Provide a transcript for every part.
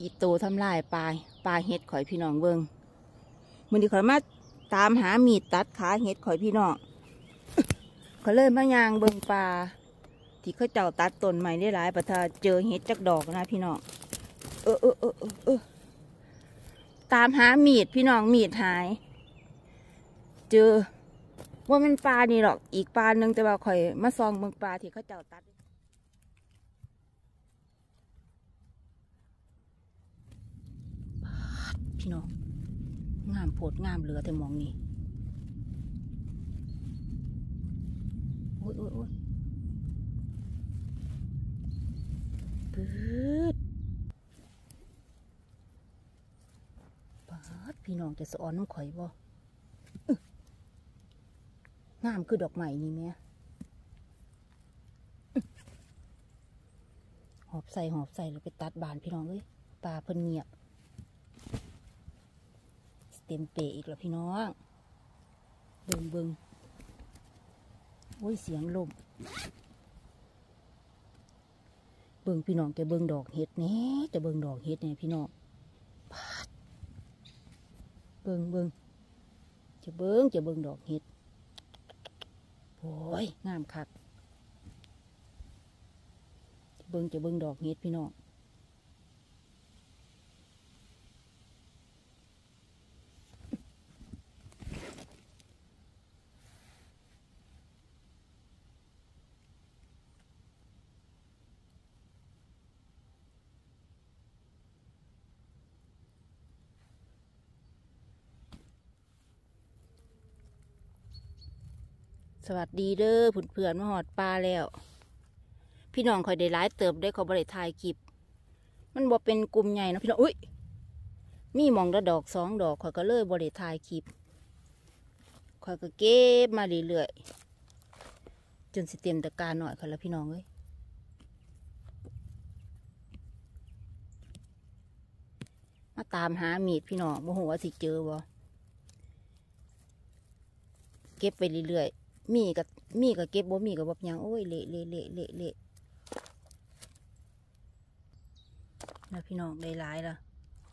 อีโตทำลายปลาเห็ดข่อยพี่น้องเบิ่งมื้อนี้ข่อยมาตามหามีดตัดขาเห็ดข่อยพี่น้องข่อยเลยมายางเบิ่งปลาที่เขาเจ้าตัดต้นใหม่ได้หลายประทาเจอเห็ดจักดอกนะพี่น้องตามหามีดพี่น้องมีดหายเจอว่ามันปลานี่หรอกอีกปลาหนึ่งแต่ว่าข่อยมาซองเบิ่งปลาที่เขาเจ้าตัดพี่น้องงามโพดงามเหลือแต่มองนี่โอ้ยปื๊ดปาดพี่น้องจะสะออนน้ำข่อยบ่งามคือดอกไม้นี่แม่หอบใส่แล้วไปตัดบานพี่น้องเอ้ยปลาเพิ่นเงียบเต็มเปอีกแล้วพี่น้องเบิ่งโอ้ยเสียงลมเบิ่งพี่น้องจะเบิ่งดอกเห็ดแน่จะเบิ่งดอกเห็ดแน่พี่น้องปาดเบิ่งจะเบิ่งดอกเห็ดโอ้ยงามคักจะเบิ่งดอกเห็ดพี่น้องสวัสดีเด้อเพื่อนมาหอดปลาแล้วพี่น้องคอยได้หลายเติบได้เขาบริถ่ายคลิปมันบ่เป็นกลุ่มใหญ่นะพี่น้องอุ้ยมีหมองละดอก2 ดอกคอยก็เลยบริถ่ายคลิปคอยก็เก็บมาเรื่อยๆจนสิเต็มตะกร้าหน่อยค่ะแล้วพี่น้องเอ้ยมาตามหามีดพี่น้องโมโหว่าสิเจอบ่เก็บไปเรื่อยๆมีก็เก็บบ่มีก็บ่ยังโอ้ยเละแล้วพี่น้องได้หลายละ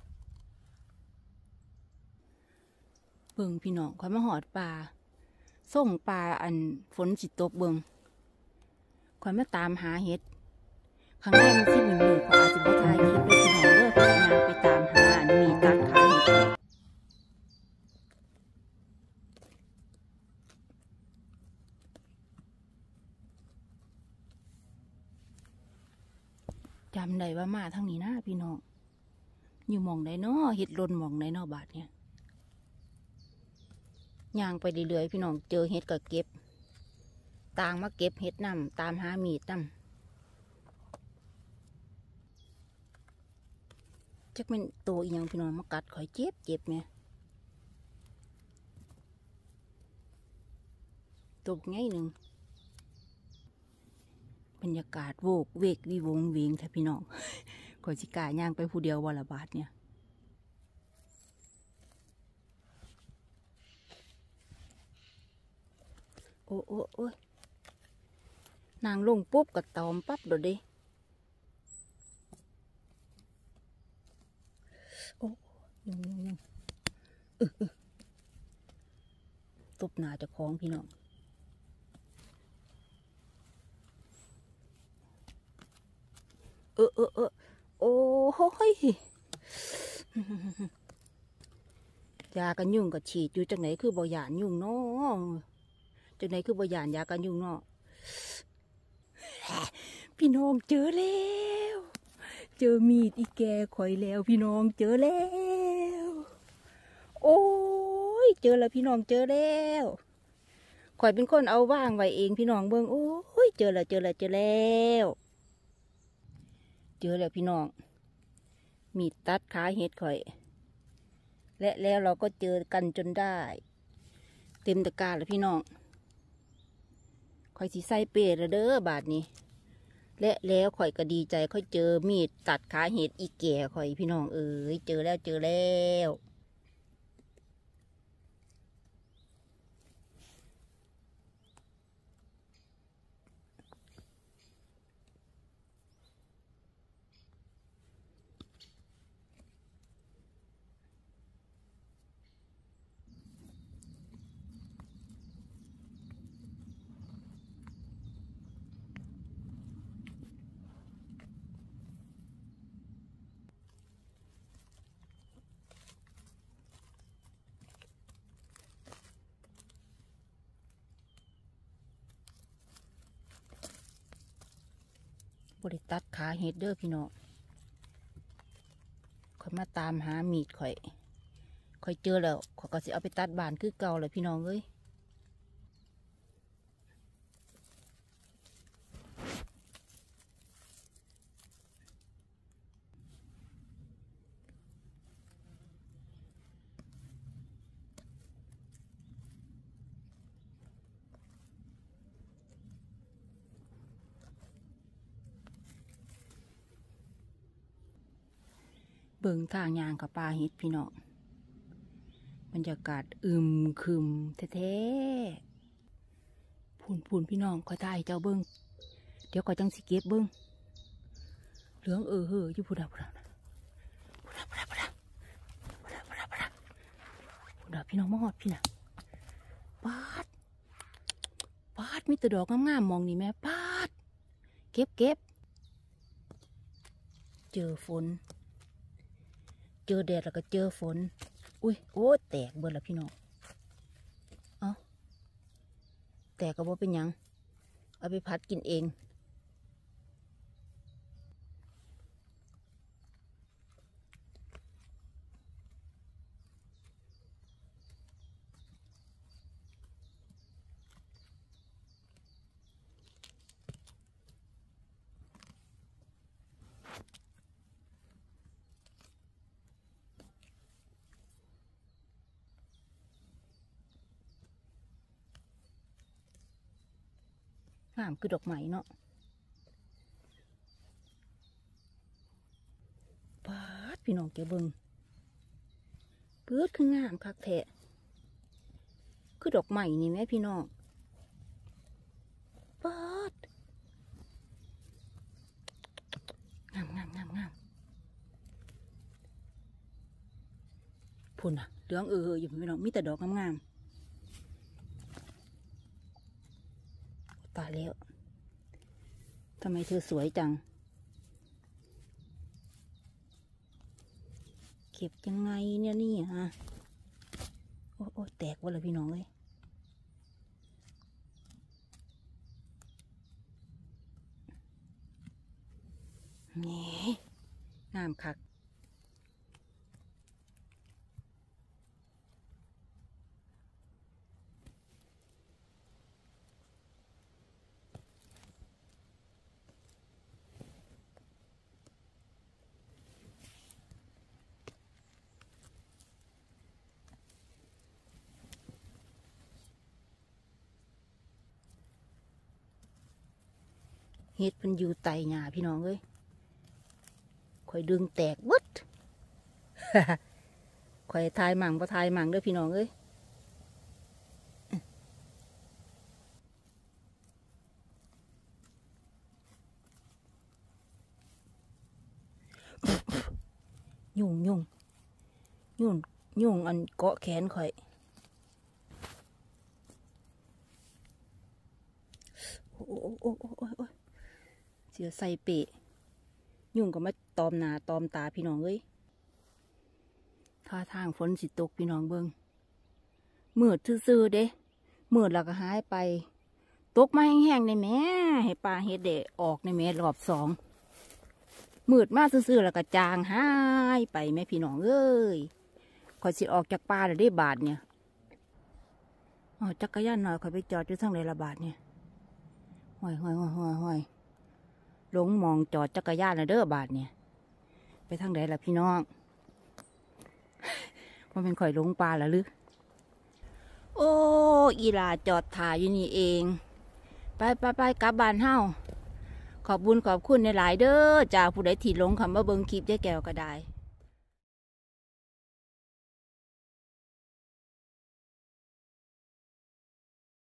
เบิ่งพี่น้องคอยมาหอดปลาส่งปลาอันฝนสิตกเบิ่งคอยมาตามหาเห็ดข้างในมันสิมืดๆขออาจสิบ่ทายคลิปเลยพี่น้องเด้อยางไปตามหาอันมีตัดขาเห็ดจำได้ว่ามาทางนี้นะพี่น้องอยู่หม่องไหนเนาะเห็ดลนหม่องไหนเนาะบาดเนี่ยย่างไปเรื่อยๆพี่น้องเจอเห็ดก็เก็บต่างมาเก็บเห็ดนำตามหามีดนำจักเป็นตัวอีหยังพี่น้องมากัดข่อยเจ็บเนี่ยตัวไงหนึ่งบรรยากาศโวกเวกวิวงเวงแท้พี่น้องข่อยสิกล้าย่างไปผู้เดียววันละบาทเนี่ยโอ้ยนางลงปุ๊บกับตอมปั๊บเดี๋ยวดิโอ้ยังตบหนาจะคล้องพี่น้องโอ้ยยากันยุงกับฉีดอยู่จังไหนคือบ่หยานยุงเนาะจังไหนคือบ่หยานยากันยุงเนาะพี่น้องเจอแล้วเจอมีดอีแกข่อยแล้วพี่น้องเจอแล้วโอ้ยเจอแล้วพี่น้องเจอแล้วข่อยเป็นคนเอาว่างไว้เองพี่น้องเบิ่งโอ้ยเจอแล้วพี่น้องมีดตัดขาเห็ดข่อยและแล้วเราก็เจอกันจนได้เต็มตะกร้าแล้วพี่น้องข่อยสิใส่เปรตเด้อบาทนี้และแล้วข่อยก็ดีใจข่อยเจอมีดตัดขาเห็ดอีแก่ข่อยพี่น้องเอ้ยเจอแล้วริตัดขาเห็ดเด้อพี่น้องข่อยมาตามหามีดข่อยเจอแล้วข่อยก็สิเอาไปตัดบานคือเก่าเลยพี่น้องเอ้ยเบิ่งทางยางกับปลาเห็ดพี่น้องบรรยากาศครึมแท้ๆพูนพี่น้องคอยถ่ายเจ้าเบิ่งเดี๋ยวคอยจังสิเก็บเบิ่งเหลืองเฮ้ออยู่พูดาพี่น้องมาหอดพี่น่ะปาดมีแต่ดอกงามๆมองนี่แม่ปาดเก็บเจอฝนเจอแดดแล้วก็เจอฝนอุ้ยโอ้แตกเบิดละพี่น้องแตกก็บ่เป็นหยังเอาไปพัดกินเองงามคือดอกไม้เนาะปาดพี่น้องเก็บเบิ่งเปิดคืองามคักแท้คือดอกไม้นี่แม่พี่น้องปาดงามพุ่นน่ะเหลืองอยู่พี่น้องมีแต่ดอกงามตายแล้วทำไมเธอสวยจังเก็บยังไงเนี่ยนี่ฮะโอ้แตกวะเลยพี่น้องเลยนี่งามคักเฮ็ดมันอยู่ไตหญ้าพี่น้องเอ้ยข่อยดึงแตกวึด ข่อยทายหมั่งบ่ทายหมั่งเด้อพี่น้องเอ้ยยุ่งอันเกาะแขนข่อยโอ้เสียใส่เปะยุ่งก็มาตอมหน้าตอมตาพี่น้องเอ้ยท่าทางฝนสิตกพี่น้องเบิ่งมืดซื่อๆเด้มืดแล้วก็หายไปตกมาแห้งๆในแม่ให้ปลาเฮ็ดเดะออกในแม่รอบสองมืดมาซื่อๆแล้วก็จางหายไปแม่พี่น้องเอ้ยข่อยสิออกจากป่าแล้วได้บาทเนี่ยจักรยานหน่อยข่อยไปจอดอยู่ทางไหนละบาทเนี่ยห้อยหลงมองจอดจักรยานแล้วเด้อบาทเนี่ยไปทางไหนล่ะพี่น้องมันเป็นข่อยหลงป่าแล้วหรือโอ้อีหลาจอดถ่ายอยู่นี่เองไปกลับบ้านเฮาขอบบุญขอบคุณในหลายเด้อจากผู้ใดที่หลงคำว่าเบิ่งคลิปได้แก้วก็ได้